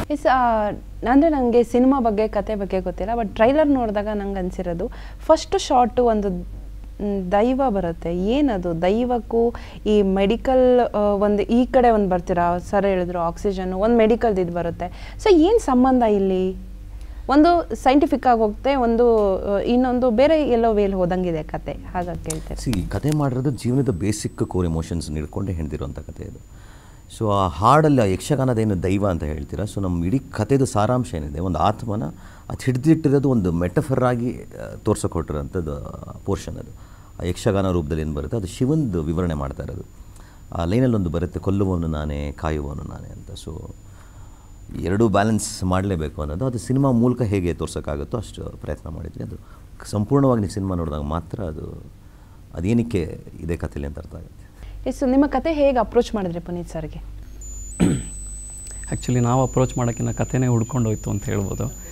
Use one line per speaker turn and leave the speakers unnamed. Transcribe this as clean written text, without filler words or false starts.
S ಅಂದರೆ ನನಗೆ cinema ಬಗ್ಗೆ ಕತೆ ಬಗ್ಗೆ ಗೊತ್ತಿಲ್ಲ, ಬಟ್ ಟ್ರೈಲರ್ ನೋಡಿದಾಗ ನಂಗೆ ಅನಿಸಿರೋದು ಫಸ್ಟ್ ಶಾರ್ಟು ಒಂದು ದೈವ ಬರುತ್ತೆ. ಏನದು ದೈವಕ್ಕೂ ಈ ಮೆಡಿಕಲ್ ಒಂದು ಈ ಕಡೆ ಒಂದು ಬರ್ತೀರಾ, ಸರ್ ಹೇಳಿದ್ರು ಆಕ್ಸಿಜನ್, ಒಂದು ಮೆಡಿಕಲ್ದು ಇದು ಬರುತ್ತೆ. ಸೊ ಏನು ಸಂಬಂಧ ಇಲ್ಲಿ? ಒಂದು ಸೈಂಟಿಫಿಕ್ ಆಗಿ ಹೋಗುತ್ತೆ, ಒಂದು ಇನ್ನೊಂದು ಬೇರೆ ಎಲ್ಲೋ ವೇಲ್ ಹೋದಂಗಿದೆ ಕತೆ, ಹಾಗಾಗಿ ಕೇಳ್ತೇನೆ.
ಕತೆ ಮಾಡಿರೋದು ಜೀವನದ ಬೇಸಿಕ್ ಕೋರ್ ಎಮೋಷನ್ಸ್ ಹಿಡ್ಕೊಂಡೆ ಹಿಡಿದಿರುವಂಥ ಕತೆ ಇದು. ಸೊ ಆ ಹಾಡಲ್ಲಿ ಯಕ್ಷಗಾನದೇನು ದೈವ ಅಂತ ಹೇಳ್ತೀರಾ, ಸೊ ನಮ್ಮ ಇಡೀ ಕಥೆದು ಸಾರಾಂಶ ಏನಿದೆ, ಒಂದು ಆತ್ಮನ ಅದು ಹಿಡಿದಿಟ್ಟಿರೋದು ಒಂದು ಮೆಟಫರ್ ಆಗಿ ತೋರ್ಸೋಕೊಟ್ಟಿರೋಂಥದ್ದು ಪೋರ್ಷನ್. ಅದು ಆ ಯಕ್ಷಗಾನ ರೂಪದಲ್ಲಿ ಏನು ಬರುತ್ತೆ ಅದು ಶಿವಂದು ವಿವರಣೆ ಮಾಡ್ತಾ ಇರೋದು. ಆ ಲೈನಲ್ಲಿ ಒಂದು ಬರುತ್ತೆ, ಕೊಲ್ಲುವವನು ನಾನೇ ಕಾಯುವವನು ನಾನೇ ಅಂತ. ಸೊ ಎರಡೂ ಬ್ಯಾಲೆನ್ಸ್ ಮಾಡಲೇಬೇಕು ಅನ್ನೋದು ಅದು ಸಿನಿಮಾ ಮೂಲಕ ಹೇಗೆ ತೋರ್ಸೋಕ್ಕಾಗುತ್ತೋ ಅಷ್ಟು ಪ್ರಯತ್ನ ಮಾಡಿದ್ವಿ. ಅದು ಸಂಪೂರ್ಣವಾಗಿ ನೀವು ಸಿನಿಮಾ ನೋಡಿದಾಗ ಮಾತ್ರ ಅದೇನಕ್ಕೆ ಇದೇ ಕಥೆಯಲ್ಲಿ ಅಂತ ಅರ್ಥ ಆಗುತ್ತೆ.
ಎಸ್, ನಿಮ್ಮ ಕತೆ ಹೇಗೆ ಅಪ್ರೋಚ್ ಮಾಡಿದ್ರಿ ಪುನೀತ್ ಸರ್ಗೆ?
ಆ್ಯಕ್ಚುಲಿ ನಾವು ಅಪ್ರೋಚ್ ಮಾಡೋಕ್ಕಿಂತ ಕಥೆನೇ ಹುಡ್ಕೊಂಡು ಹೋಯ್ತು ಅಂತ ಹೇಳ್ಬೋದು.